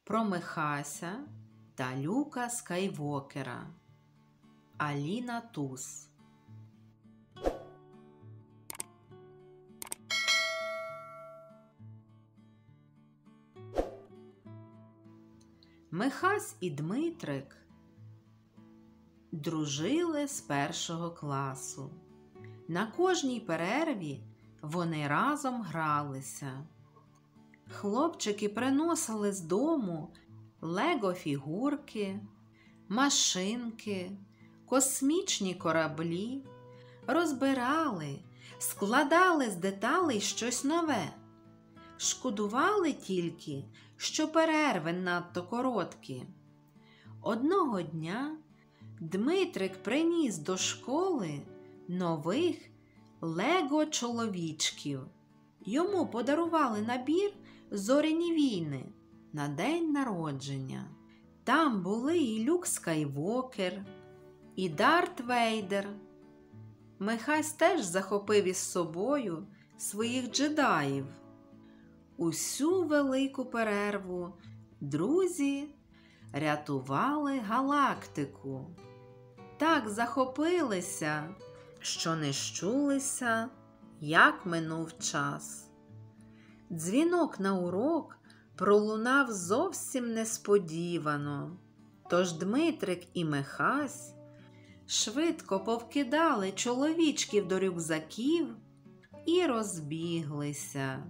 про Михася та Люка Скайвокера. Аліна Туз. Михась і Дмитрик дружили з першого класу. На кожній перерві вони разом гралися. Хлопчики приносили з дому лего-фігурки, машинки, космічні кораблі, розбирали, складали з деталей щось нове. Шкодували тільки, що перерви надто короткі. Одного дня Дмитрик приніс до школи нових лего-чоловічків. Йому подарували набір «Зоряні війни» на день народження. Там були і Люк Скайвокер, і Дарт Вейдер. Михась теж захопив із собою своїх джедаїв. Усю велику перерву друзі рятували галактику. Так захопилися, що не щулися, як минув час. Дзвінок на урок пролунав зовсім несподівано, тож Дмитрик і Михась швидко повкидали чоловічків до рюкзаків і розбіглися.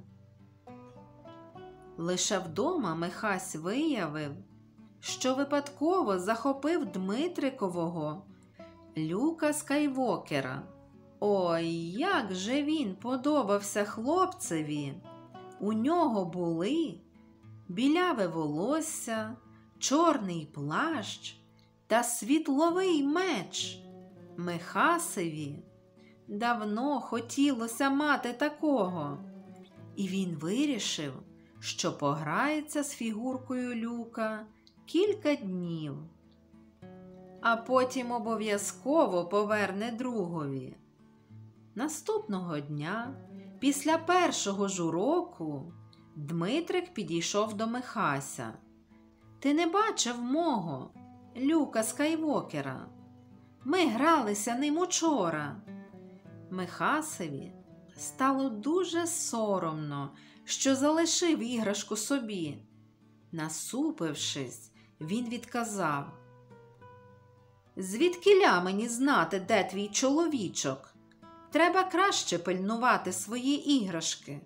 Лише вдома Михась виявив, що випадково захопив Дмитрикового Люка Скайвокера. Ой, як же він подобався хлопцеві! У нього були біляве волосся, чорний плащ та світловий меч. Михасеві давно хотілося мати такого, і він вирішив, що пограється з фігуркою Люка кілька днів, а потім обов'язково поверне другові. Наступного дня, після першого ж уроку, Дмитрик підійшов до Михася. «Ти не бачив мого Люка Скайвокера? Ми гралися ним учора». Михасеві стало дуже соромно, що залишив іграшку собі. Насупившись, він відказав: «Звідкіля мені знати, де твій чоловічок? Треба краще пильнувати свої іграшки».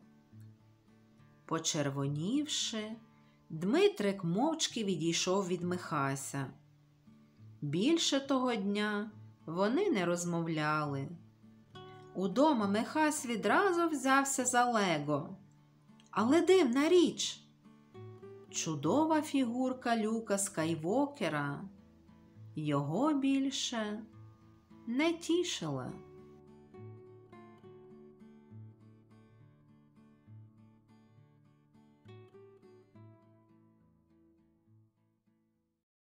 Почервонівши, Дмитрик мовчки відійшов від Михася. Більше того дня вони не розмовляли. Удома Михась відразу взявся за лего. Але дивна річ! Чудова фігурка Люка Скайвокера його більше не тішила.